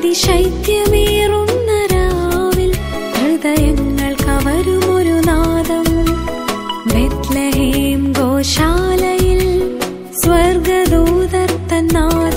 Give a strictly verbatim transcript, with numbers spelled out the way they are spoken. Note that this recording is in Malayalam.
ശൈത്യമേറുന്ന രാവിൽ ഹൃദയങ്ങൾ കവരുമൊരു നാദം. ബെത്ലഹേം ഗോശാലയിൽ സ്വർഗദൂതർ തന്നാദം.